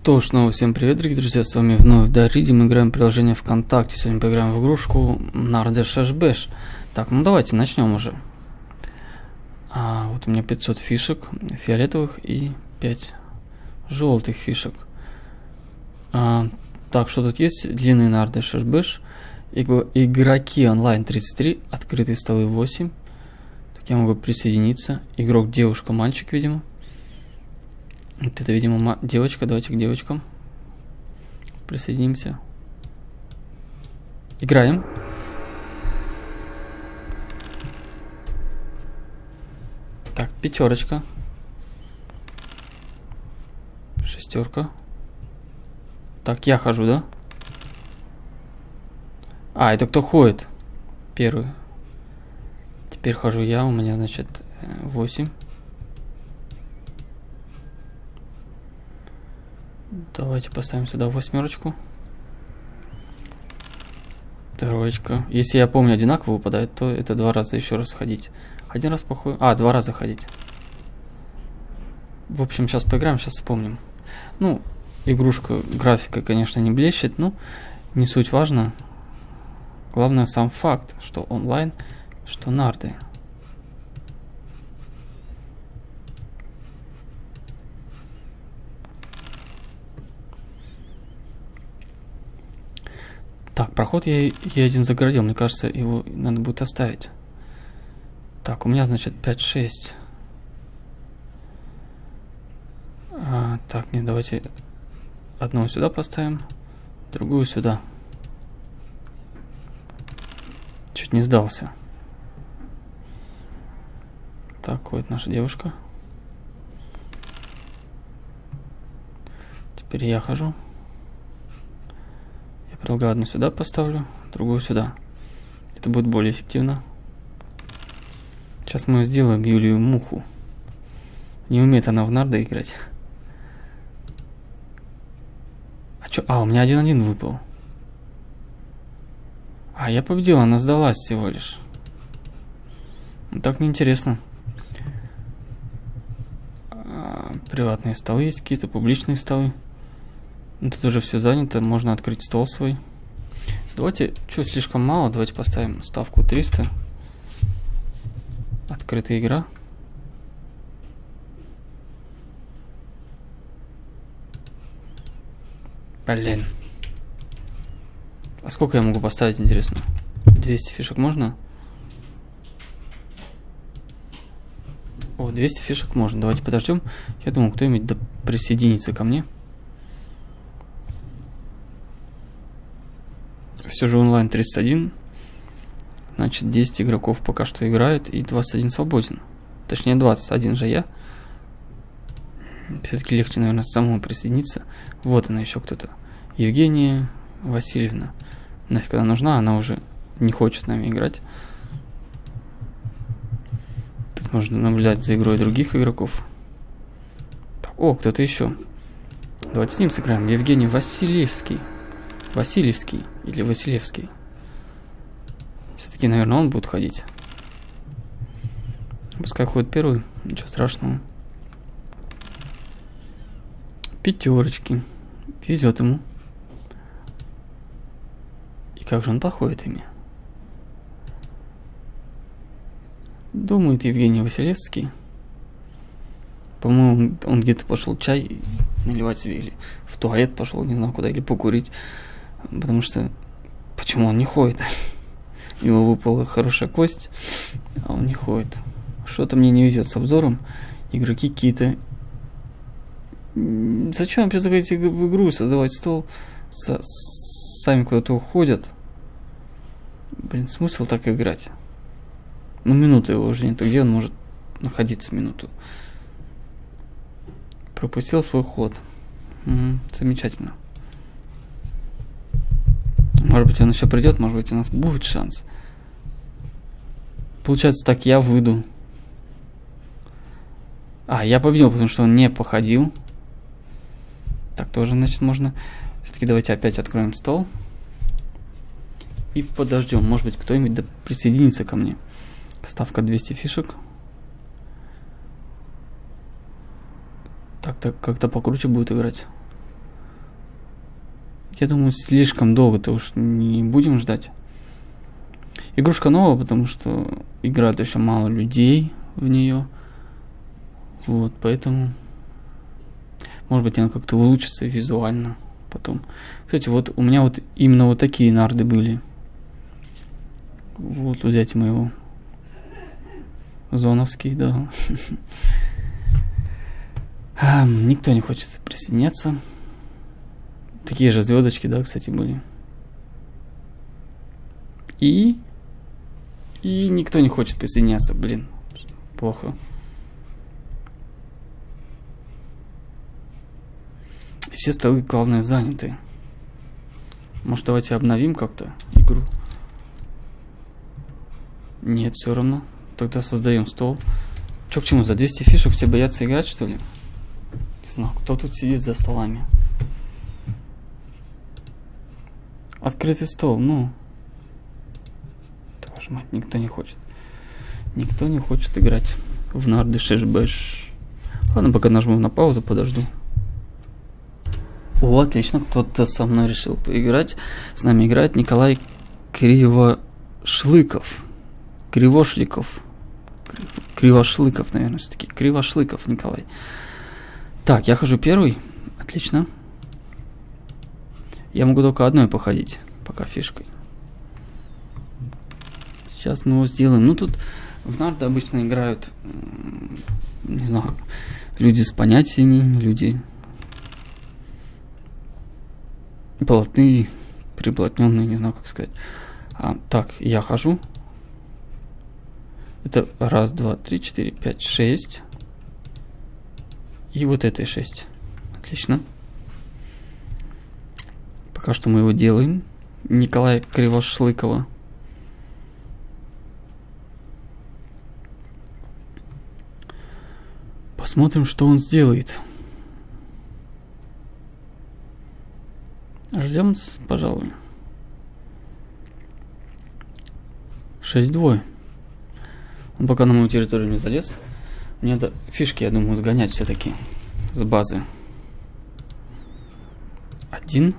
Снова всем привет, дорогие друзья, с вами вновь Дариди, мы играем в приложение ВКонтакте, сегодня поиграем в игрушку Нарде Шашбэш. Так, ну давайте начнем уже. Вот у меня 500 фишек фиолетовых и 5 желтых фишек. Так, что тут есть? Длинный Нарде Шашбэш, игроки онлайн 33, открытые столы 8. Так, я могу присоединиться. Игрок девушка, мальчик, видимо. Вот это, видимо, девочка. Давайте к девочкам присоединимся. Играем. Так, пятерочка. Шестерка. Так, я хожу, да? Это кто ходит? Первый. Теперь хожу я, у меня, значит, 8. Давайте поставим сюда восьмерочку. Троечка. Если я помню, одинаково выпадает, то это 2 раза еще раз ходить. Один раз плохой. 2 раза ходить. В общем, сейчас поиграем, сейчас вспомним. Ну, игрушка, графика, конечно, не блещет, но не суть важно. Главное сам факт, что онлайн, что нарды. Так, проход я один загородил, мне кажется, его надо будет оставить. Так, у меня, значит, 5-6. Так, нет, давайте одну сюда поставим, другую сюда. Чуть не сдался. Так, ходит наша девушка. Теперь я хожу. Предлагаю одну сюда поставлю, другую сюда. Это будет более эффективно. Сейчас мы сделаем Юлию Муху. Не умеет она в нарды играть. У меня 1-1 выпал. Я победил, она сдалась всего лишь. Так неинтересно. Приватные столы есть какие-то, публичные столы. Тут уже все занято, можно открыть стол свой. Давайте, слишком мало, давайте поставим ставку 300. Открытая игра. Блин. Сколько я могу поставить, интересно? 200 фишек можно? 200 фишек можно. Давайте подождем. Я думаю, кто-нибудь присоединится ко мне. Все же онлайн 31. Значит, 10 игроков пока что играет и 21 свободен. Точнее, 21 же я. Все-таки легче, наверное, самому присоединиться. Вот она, еще кто-то. Евгения Васильевна. Нафиг она нужна, она уже не хочет с нами играть. Тут можно наблюдать за игрой других игроков. Кто-то еще. Давайте с ним сыграем. Евгений Васильевский. Васильевский или Василевский. Все-таки, наверное, он будет ходить. Пускай ходит первый, ничего страшного. Пятерочки. Везет ему. И как же он походит ими? Думает Евгений Василевский. По-моему, он где-то пошел чай наливать себе, или в туалет пошел, не знаю куда, или покурить. Потому что... Почему он не ходит? У него выпала хорошая кость, а он не ходит. Что-то мне не везет с обзором. Игроки какие-то... Зачем вообще заходить в игру и создавать стол? Сами куда-то уходят. Блин, смысл так играть? Минуты его уже нету. Где он может находиться минуту? Пропустил свой ход. Замечательно. Может быть, он еще придет, может быть, у нас будет шанс. Получается, так я выйду. Я победил, потому что он не походил. Так тоже, значит, можно. Все-таки давайте опять откроем стол. И подождем. Может быть, кто-нибудь присоединится ко мне. Ставка 200 фишек. Так как-то покруче будет играть. Я думаю, слишком долго-то уж не будем ждать. Игрушка новая, потому что играет еще мало людей в нее. Вот, поэтому... Может быть, она как-то улучшится визуально потом. Кстати, вот у меня вот именно вот такие нарды были. Вот взять моего зоновский, да. Никто не хочет присоединяться. Такие же звездочки, да, кстати, были. И никто не хочет присоединяться, блин. Плохо. Все столы, главное, заняты. Может, давайте обновим как-то игру? Нет, все равно. Тогда создаем стол. Чё к чему? За 200 фишек все боятся играть, что ли? Не знаю, кто тут сидит за столами. Открытый стол, ну. Твою мать, никто не хочет. Никто не хочет играть в нарды шеш-бэш. Ладно, пока нажму на паузу, подожду. О, отлично, кто-то со мной решил поиграть. С нами играет Николай Кривошлыков. Кривошликов. Кривошлыков, наверное, все-таки. Кривошлыков Николай. Так, я хожу первый. Отлично. Я могу только одной походить, пока фишкой. Сейчас мы его сделаем. Ну, тут в нарды обычно играют, не знаю, люди с понятиями, люди блатные, приблотненные, не знаю, как сказать. Так, я хожу. Это 1, 2, 3, 4, 5, 6. И вот это 6. Отлично. Пока что мы его делаем. Николая Кривошлыкова. Посмотрим, что он сделает. Ждем, пожалуй. 6-2. Он пока на мою территорию не залез. Мне надо фишки, я думаю, сгонять все-таки с базы. 1.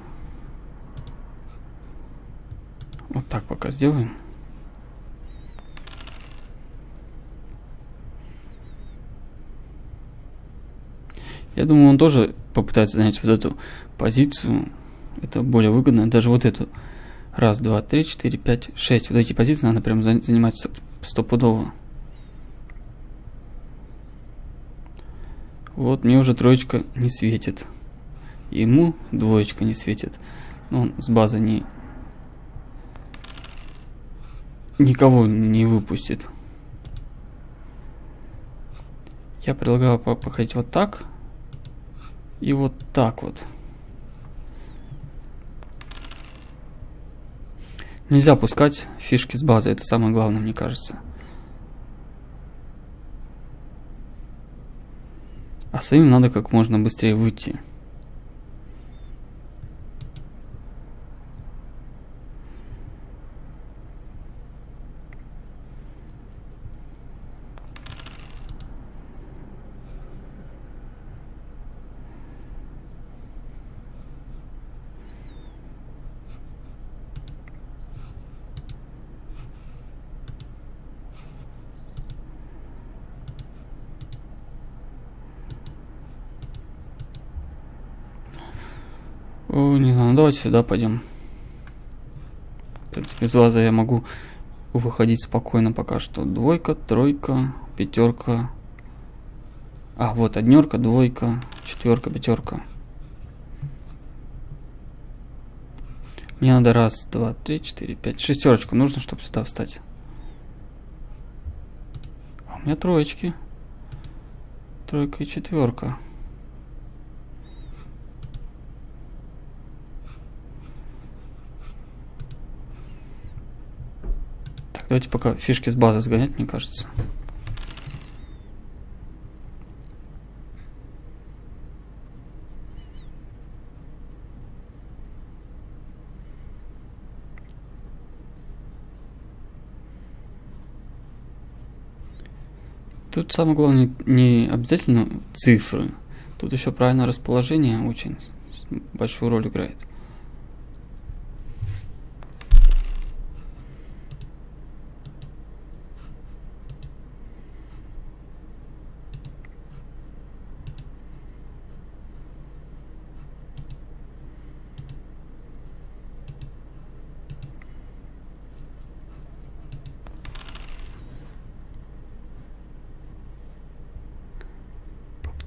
Вот так пока сделаем. Я думаю, он тоже попытается занять вот эту позицию. Это более выгодно. Даже вот эту. 1, 2, 3, 4, 5, 6. Вот эти позиции надо прям занимать стопудово. Вот мне уже 3 не светит. Ему 2 не светит. Но он с базы никого не выпустит. Я предлагаю походить вот так. И вот так вот. Нельзя пускать фишки с базы. Это самое главное, мне кажется. А своим надо как можно быстрее выйти. Не знаю, давайте сюда пойдем. В принципе, из лаза я могу выходить спокойно пока что. 2, 3, 5. Вот 1, 2, 4, 5. Мне надо 1, 2, 3, 4, 5. 6 нужно, чтобы сюда встать. А у меня 3. 3 и 4. Давайте пока фишки с базы сгонять, мне кажется. Тут самое главное не обязательно цифры. Тут еще правильное расположение очень большую роль играет.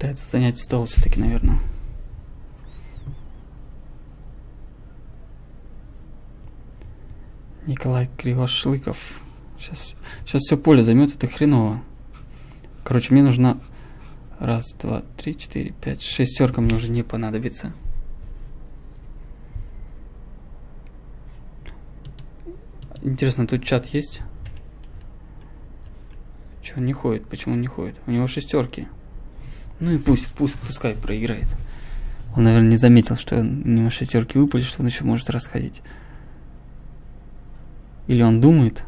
Пытается занять стол все-таки, наверное. Николай Кривошлыков. Сейчас все поле займет, это хреново. Короче, мне нужна... Раз, два, три, четыре, пять. Шестерка мне уже не понадобится. Интересно, тут чат есть? Че, он не ходит? Почему он не ходит? У него шестерки. Ну и пускай проиграет. Он, наверное, не заметил, что у него шестерки выпали, что он еще может расходить. Или он думает?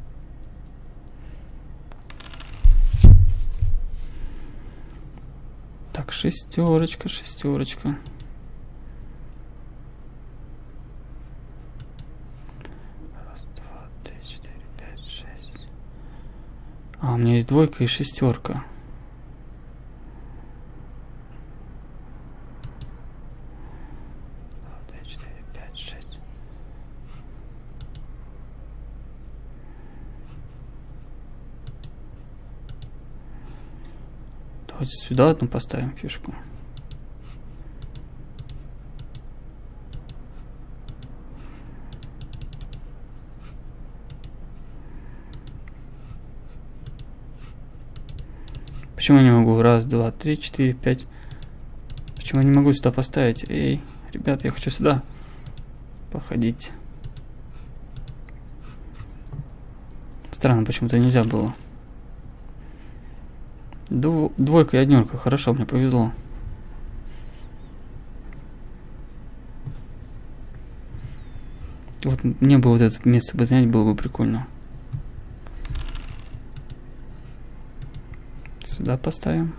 Так, шестерочка. Раз, два, три, четыре, пять, шесть. А, у меня есть двойка и шестерка. Два, три, четыре, пять, шесть. Давайте сюда одну поставим фишку. Почему я не могу? Раз, два, три, четыре, пять. Почему я не могу сюда поставить? Эй, ребят, я хочу сюда походить. Странно, почему-то нельзя было. Двойка и однерка. Хорошо, мне повезло. Вот мне бы вот это место бы занять, было бы прикольно. Сюда поставим.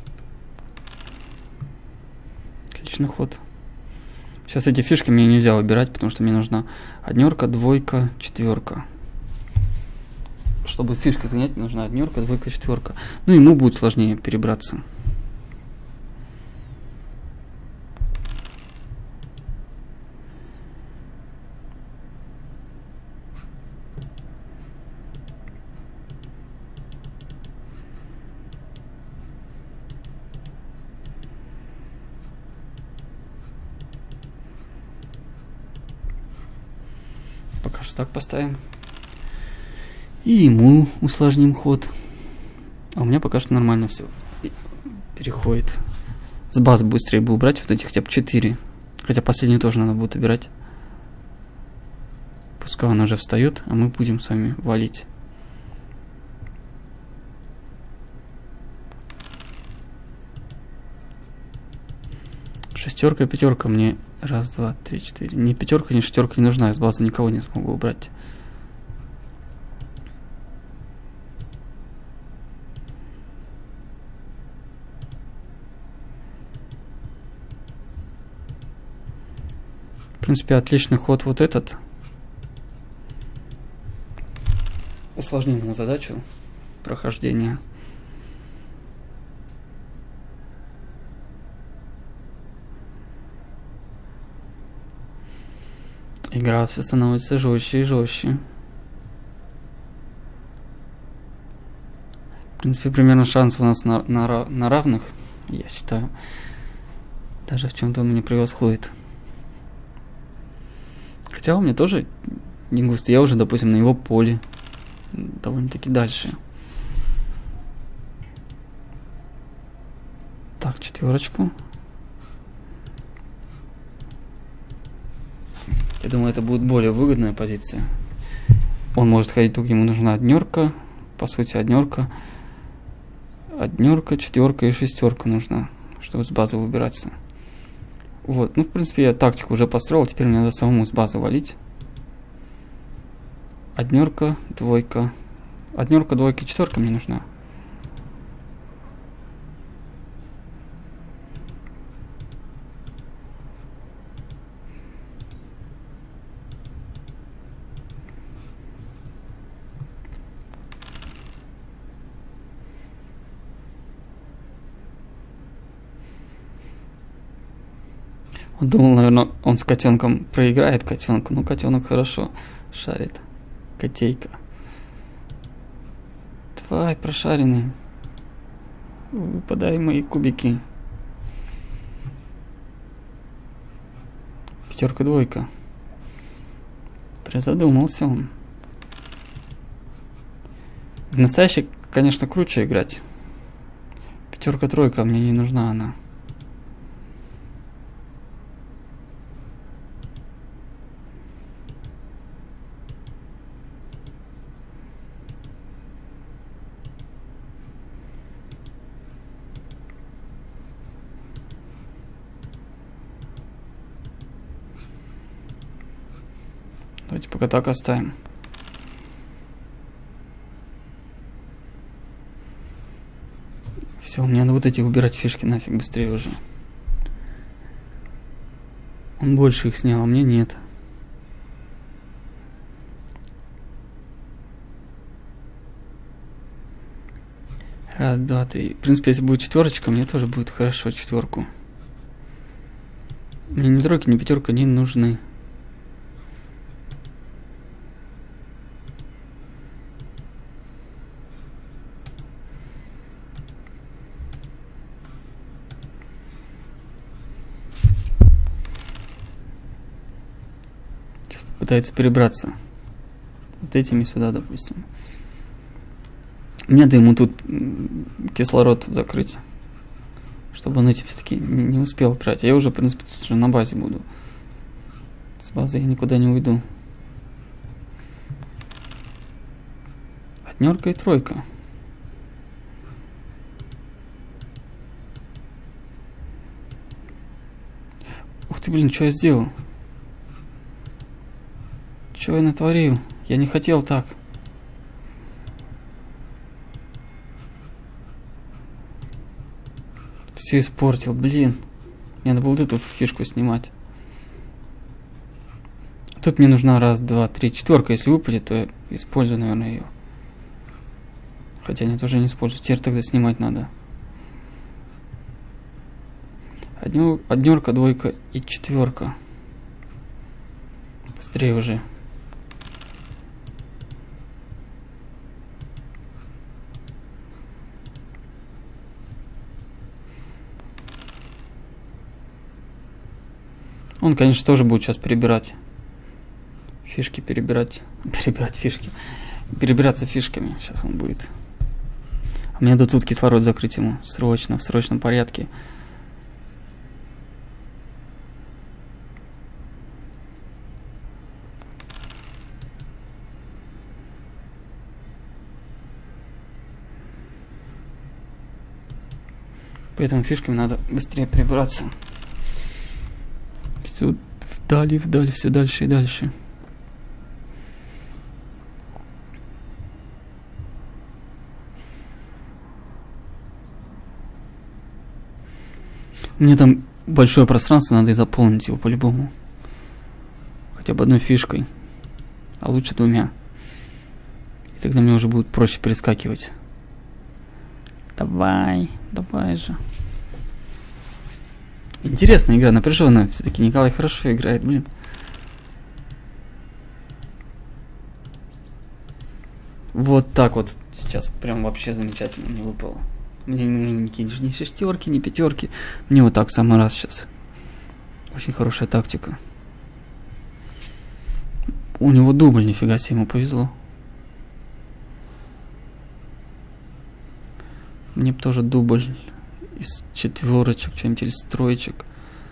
Отличный ход. Сейчас эти фишки мне нельзя выбирать, потому что мне нужна однерка, двойка, четверка. Чтобы фишки занять, мне нужна однерка, двойка, четверка. Ну, ему будет сложнее перебраться. Пока что так поставим. И ему усложним ход. А у меня пока что нормально все переходит. С базы быстрее бы убрать вот эти хотя бы 4. Хотя последнюю тоже надо будет убирать. Пускай он уже встает, а мы будем с вами валить. Шестерка и пятерка мне. Раз, два, три, четыре. Ни пятерка, ни шестерка не нужна. Я с базы никого не смогу убрать. В принципе, отличный ход вот этот. Усложним ему задачу прохождения. Игра все становится жестче и жестче. В принципе, примерно шанс у нас на равных, я считаю. Даже в чем-то он меня превосходит. Хотя у меня тоже не густо. Я уже, допустим, на его поле. Довольно-таки дальше. Так, четверочку. Я думаю, это будет более выгодная позиция. Он может ходить туда, где ему нужна однерка. По сути, однерка, четверка и шестерка нужна, чтобы с базы выбираться. Вот, ну, в принципе, я тактику уже построил. Теперь мне надо самому с базы валить. Однерка, двойка. Однерка, двойка, четверка мне нужна. Он думал, наверное, он с котенком проиграет котенка. Ну, котенок хорошо шарит. Котейка. Давай, прошаренный. Выпадай мои кубики. Пятерка, двойка. Призадумался он. В настоящий, конечно, круче играть. Пятерка, тройка, мне не нужна она. Давайте пока так оставим. Все, мне надо вот эти убирать фишки нафиг быстрее уже. Он больше их снял, а мне нет. Раз, два, три. В принципе, если будет четверочка, мне тоже будет хорошо четверку. Мне ни тройка, ни пятерка не нужны. Пытается перебраться вот этими сюда, допустим. Мне надо ему тут кислород закрыть, чтобы он эти все-таки не успел брать. Я уже, в принципе, тут уже на базе буду. С базы я никуда не уйду. Однерка и тройка. Ух ты, блин, что я сделал? Что я натворил? Я не хотел так. Все испортил, блин. Мне надо было вот эту фишку снимать. Тут мне нужна раз, два, три, четверка. Если выпадет, то я использую, наверное, ее. Хотя нет, уже не использую. Теперь тогда снимать надо. Однерка, двойка и четверка. Быстрее уже. Он, конечно, тоже будет сейчас перебирать. Фишки перебирать. Перебирать фишки. Перебираться фишками. Сейчас он будет. А мне надо тут кислород закрыть ему. Срочно, в срочном порядке. Поэтому фишками надо быстрее перебираться. Все вдаль, все дальше и дальше. Мне там большое пространство, надо и заполнить его по-любому. Хотя бы одной фишкой. А лучше двумя. И тогда мне уже будет проще перескакивать. Давай, давай же. Интересная игра, напряженная. Все-таки Николай хорошо играет, блин. Вот так вот. Сейчас прям вообще замечательно мне выпало. Мне не нужны ни шестерки, ни пятерки. Мне вот так в самый раз сейчас. Очень хорошая тактика. У него дубль, нифига себе, ему повезло. Мне бы тоже дубль из четверочек, что-нибудь, или из троечек.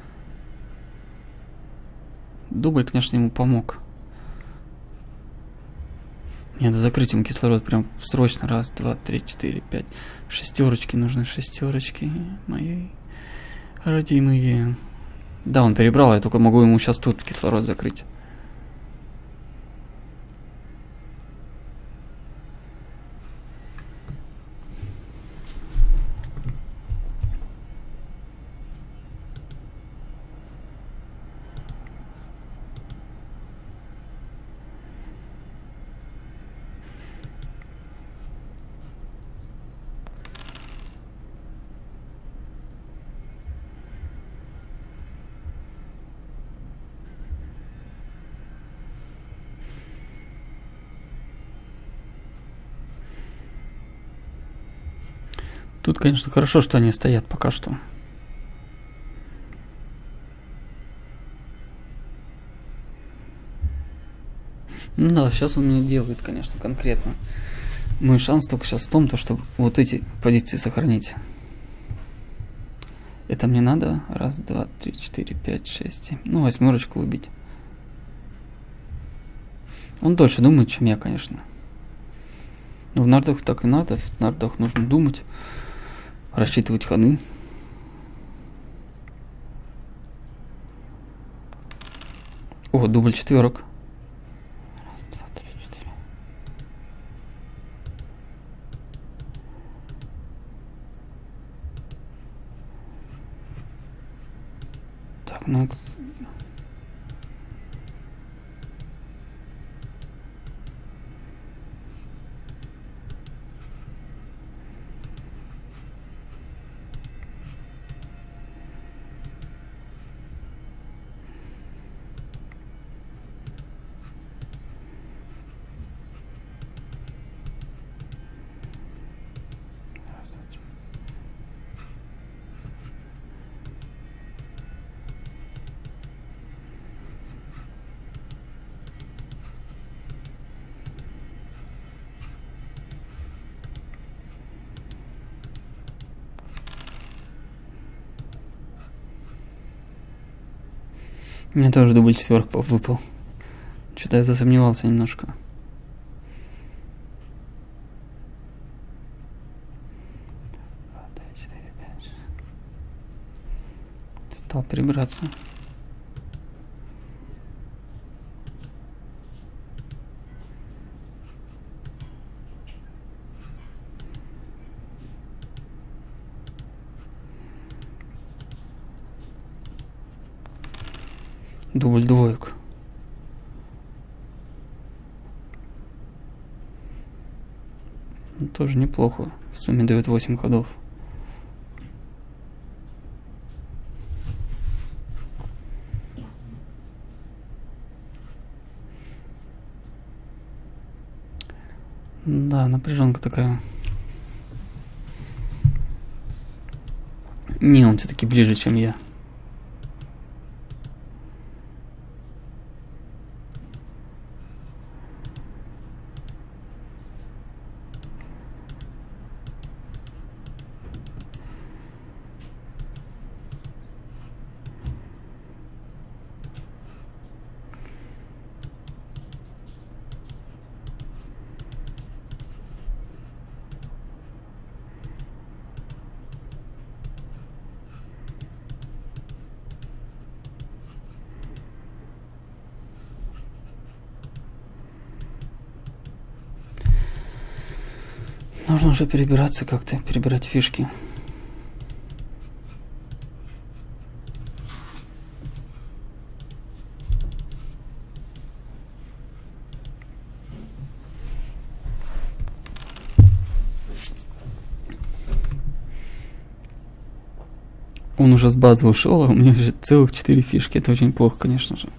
Дубль, конечно, ему помог. Мне надо закрыть ему кислород прям срочно. Раз, два, три, четыре, пять. Шестерочки нужны, шестерочки мои родимые. Да, он перебрал, я только могу ему сейчас тут кислород закрыть. Тут, конечно, хорошо, что они стоят пока что. Ну да, сейчас он мне делает, конечно, конкретно. Мой шанс только сейчас в том, то, что вот эти позиции сохранить. Это мне надо. Раз, два, три, четыре, пять, шесть, семь. Ну, восьмерочку выбить. Он дольше думает, чем я, конечно. Но в нардах так и надо. В нардах нужно думать, рассчитывать ходы. О, дубль четверок. Раз, два, три, четыре. Так, ну... Мне тоже дубль четверка выпал. Что-то я засомневался немножко. Стал перебираться. Дубль двоек. Тоже неплохо. В сумме дает 8 ходов. Да, напряженка такая. Не, он все-таки ближе, чем я. Нужно уже перебираться как-то, перебирать фишки. Он уже с базы ушел, а у меня уже целых 4 фишки. Это очень плохо, конечно же.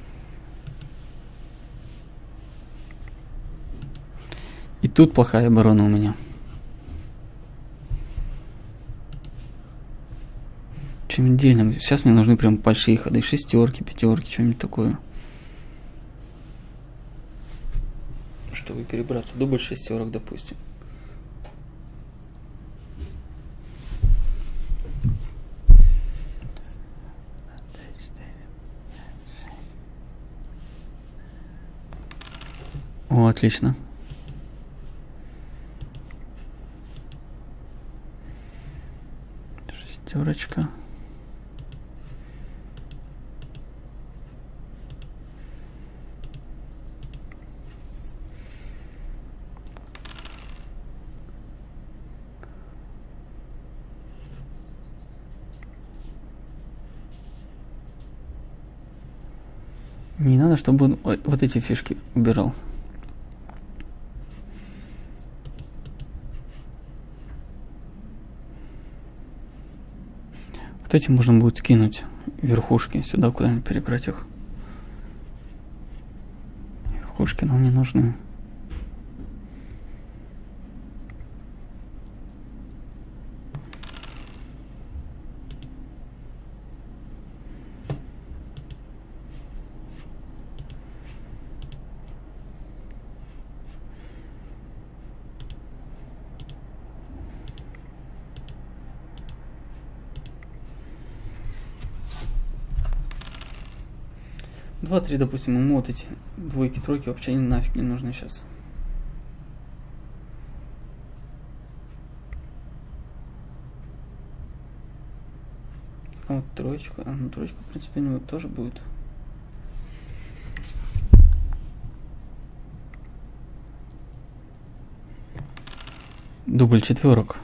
И тут плохая оборона у меня. Чем отдельно. Сейчас мне нужны прям большие ходы. Шестерки, пятерки, что-нибудь такое. Чтобы перебраться. Дубль шестерок, допустим. О, отлично. Шестерочка. Не надо, чтобы он вот эти фишки убирал. Вот эти можно будет скинуть верхушки сюда, куда-нибудь перебрать их. Верхушки нам не нужны. 2-3, допустим, ему вот эти двойки, тройки вообще нафиг не нужны сейчас. А вот троечка, ну троечка, в принципе, у него тоже будет. Дубль четверок.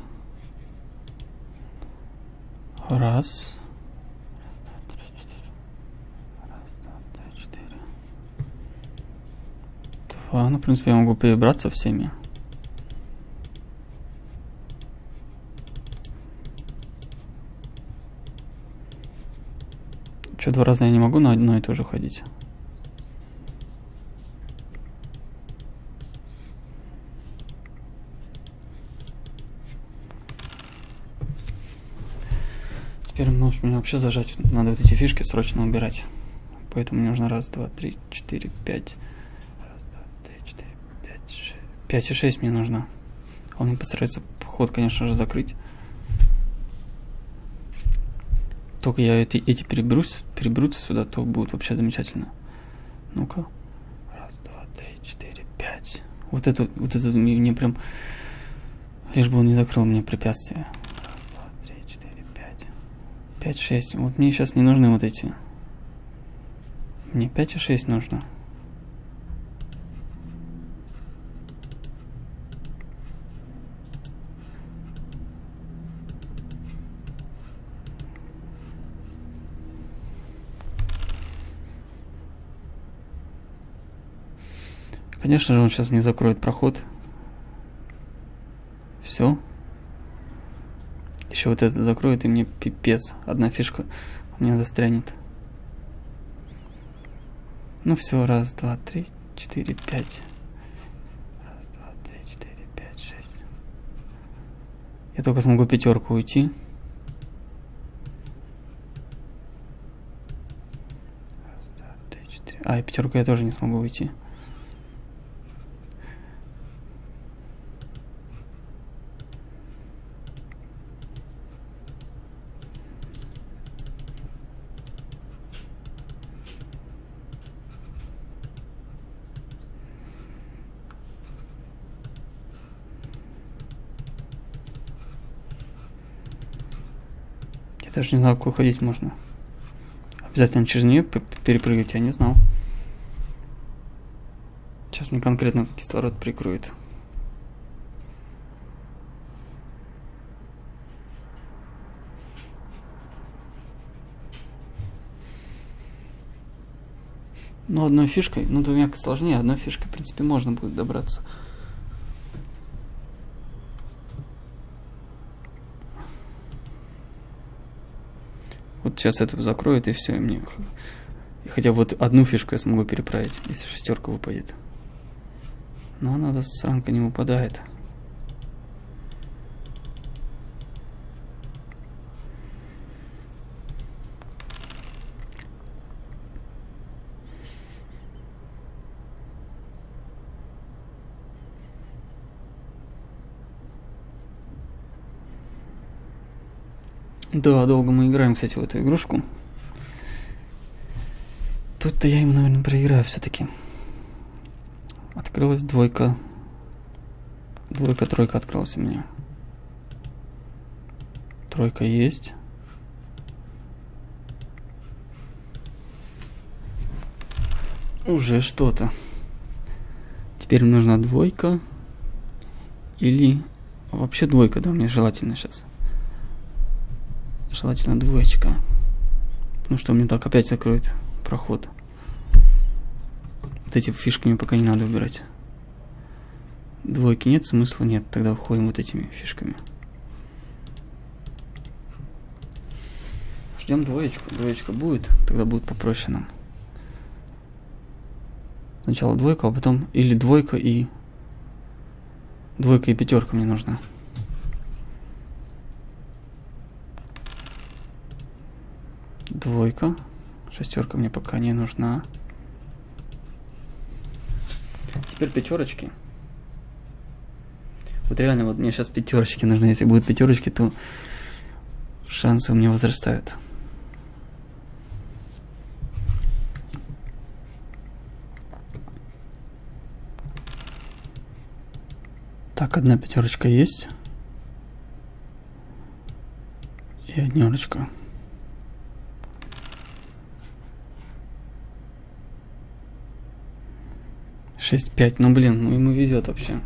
Раз. Два. Ну, в принципе, я могу перебраться всеми. Что, 2 раза я не могу на одно и то же ходить? Теперь может меня вообще зажать. Надо вот эти фишки срочно убирать. Поэтому мне нужно 1, 2, 3, 4, 5. 1, 2, 3, 4, 5, 6. 5 и 6 мне нужно. Он мне постарается ход, конечно же, закрыть. Только я эти переберутся сюда, то будет вообще замечательно. Ну-ка. 1, 2, 3, 4, 5. Вот это мне прям... Лишь бы он не закрыл мне препятствия. 1, 2, 3, 4, 5. 5, 6. Вот мне сейчас не нужны вот эти. Мне 5 и 6 нужно. Конечно же, он сейчас мне закроет проход. Все. Еще вот это закроет, и мне пипец. Одна фишка у меня застрянет. Ну все, 1, 2, 3, 4, 5. 1, 2, 3, 4, 5, 6. Я только смогу пятерку уйти. 1, 2, 3, 4. А, и пятерку я тоже не смогу уйти. Я даже не знал, как уходить можно. Обязательно через нее перепрыгивать, я не знал. Сейчас мне конкретно кислород прикроет. Ну, одной фишкой, ну, двумя сложнее, одной фишкой, в принципе, можно будет добраться. Вот сейчас это закроет, и все, и мне... И хотя вот одну фишку я смогу переправить, если шестерка выпадет. Но она, засранка, не выпадает. Да, долго мы играем, кстати, в эту игрушку. Тут-то я им, наверное, проиграю все-таки. Открылась двойка. Двойка, тройка открылась у меня. Тройка есть. Уже что-то. Теперь нужна двойка. Или... Вообще двойка, да, мне желательно сейчас. Желательно двоечка. Ну что, мне так опять закроет проход. Вот эти фишки мне пока не надо убирать. Двойки нет, смысла нет. Тогда уходим вот этими фишками. Ждем двоечку. Двоечка будет, тогда будет попроще нам. Сначала двойка, а потом или двойка и... Двойка и пятерка мне нужна. Двойка. Шестерка мне пока не нужна. Теперь пятерочки. Вот реально, вот мне сейчас пятерочки нужны. Если будут пятерочки, то шансы у меня возрастают. Так, одна пятерочка есть. И однерочка. Шесть, пять. Ну, блин, ну ему везет вообще.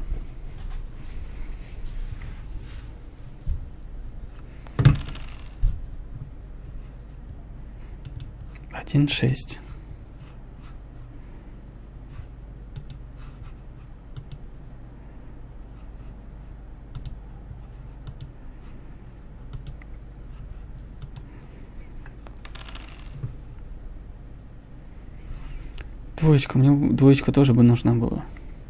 Один, шесть. Двоечка, мне двоечка тоже бы нужна была.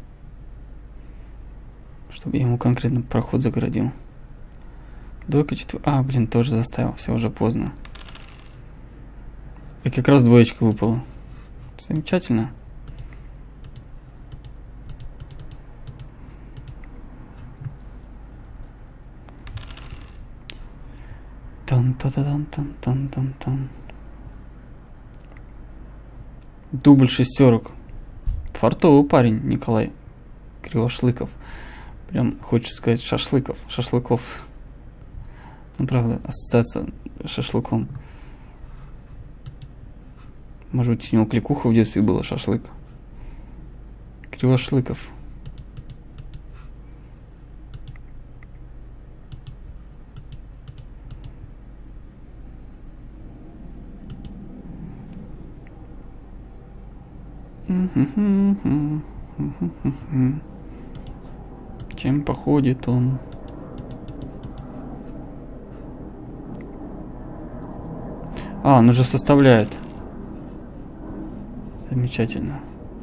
Чтобы я ему конкретно проход загородил. Двойка, четверка. А, блин, тоже заставил, все уже поздно. И как раз двоечка выпала. Замечательно. Тан-та-та-тан-тан-тан-тан-тан. Дубль шестерок. Фартовый парень Николай Кривошлыков. Прям хочется сказать шашлыков. Ну правда, ассоциация с шашлыком. Может быть, у него кликуха в детстве была, шашлык. Кривошлыков. Чем походит он? А, он уже составляет. Замечательно.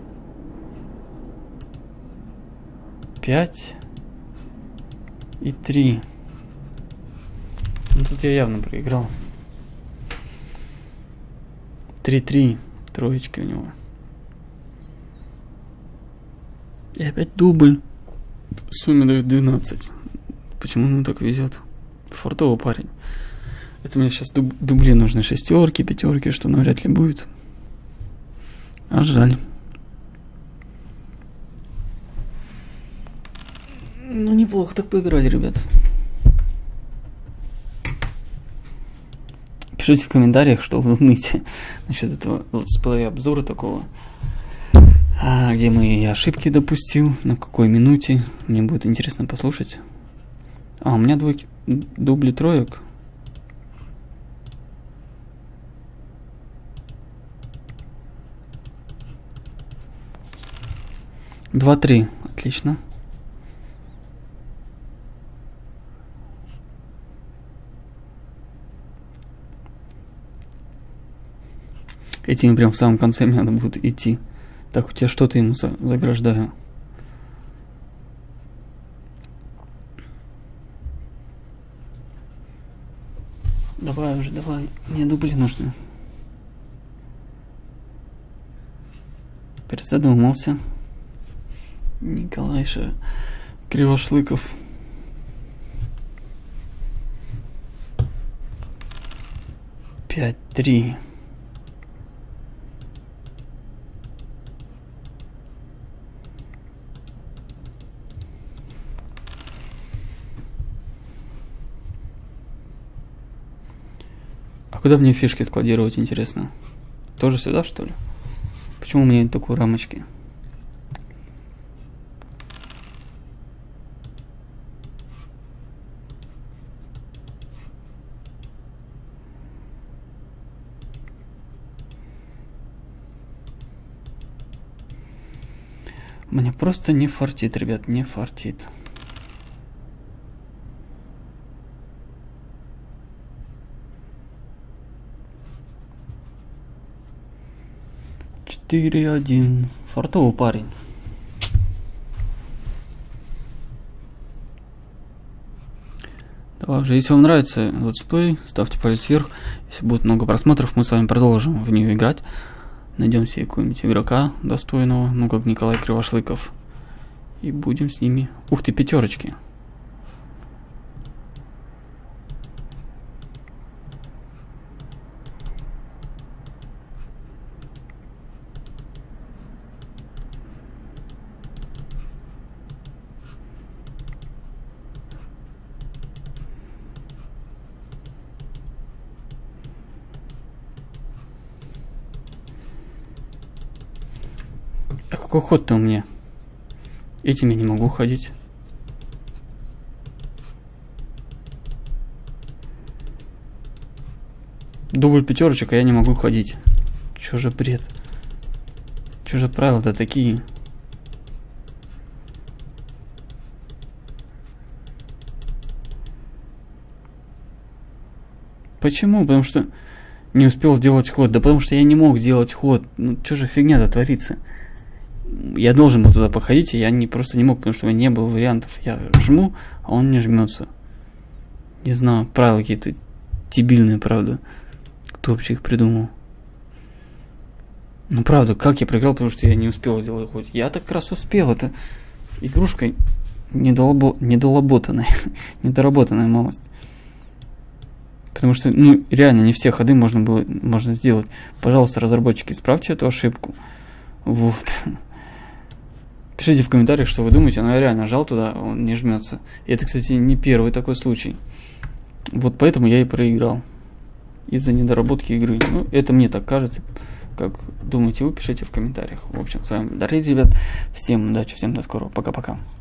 5 и 3. Ну тут я явно проиграл. 3-3. Троечки у него. И опять дубль. В сумме дают 12. Почему ему так везет? Фартовый парень. Это мне сейчас дубли нужны. Шестерки, пятерки, что навряд ли будет. А жаль. Ну, неплохо так поиграли, ребят. Пишите в комментариях, что вы думаете насчет этого летсплея, обзора такого. Где мои ошибки допустил, на какой минуте. Мне будет интересно послушать. У меня дубли троек. Два, три. Отлично. Этими прям в самом конце мне надо будет идти. Так, у тебя что-то ему заграждаю. Давай уже, давай. Мне дубли нужны. Перезадумался. Николай Кривошлыков. Пять, три. А куда мне фишки складировать, интересно? Тоже сюда, что ли? Почему у меня нет такой рамочки? Мне просто не фартит, ребят, не фартит. Четыре, один. Фартовый парень. Давай уже, если вам нравится летсплей, ставьте палец вверх. Если будет много просмотров, мы с вами продолжим в нее играть. Найдем себе какого-нибудь игрока достойного, ну как Николай Кривошлыков. И будем с ними. Ух ты, пятерочки. какой ход-то у меня? Этим я не могу ходить. Дубль пятерочек, а я не могу ходить. Чё же бред? Чё же правила-то такие? Почему? Потому что не успел сделать ход. Да потому что я не мог сделать ход. Ну, что же фигня-то творится? Я должен был туда походить, и я просто не мог, потому что у меня не было вариантов. Я жму, а он не жмется. Не знаю, правила какие-то дебильные, правда. Кто вообще их придумал? Ну, правда, как я проиграл, потому что я не успел сделать ход? Я так раз успел. Это игрушка недоработанная, недоработанная малость. Потому что, ну, реально, не все ходы можно сделать. Пожалуйста, разработчики, исправьте эту ошибку. Вот. Пишите в комментариях, что вы думаете. Но я реально нажал туда, он не жмется. И это, кстати, не первый такой случай. Вот поэтому я и проиграл. Из-за недоработки игры. Ну, это мне так кажется. Как думаете вы, пишите в комментариях. В общем, с вами Дарья, ребят. Всем удачи, всем до скорого. Пока-пока.